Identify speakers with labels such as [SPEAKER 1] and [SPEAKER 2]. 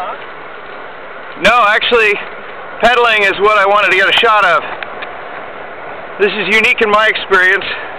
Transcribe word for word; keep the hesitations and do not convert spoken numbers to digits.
[SPEAKER 1] huh?
[SPEAKER 2] No, actually, pedaling is what I wanted to get a shot of. This is unique in my experience.